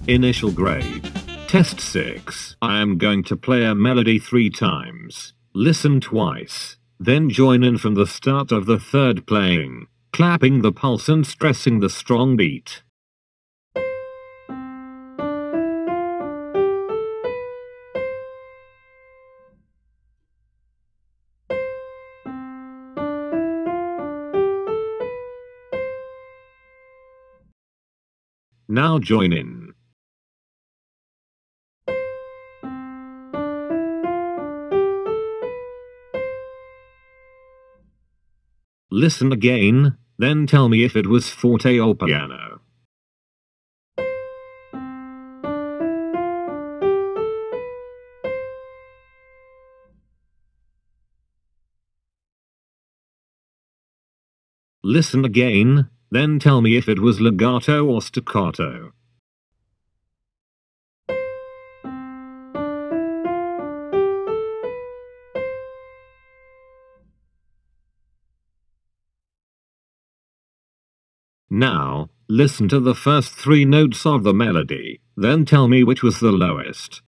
Initial grade. Test 6. I am going to play a melody 3 times. Listen twice. Then join in from the start of the third playing, clapping the pulse and stressing the strong beat. Now join in. Listen again, then tell me if it was forte or piano. Listen again, then tell me if it was legato or staccato. Now, listen to the first 3 notes of the melody, then tell me which was the lowest.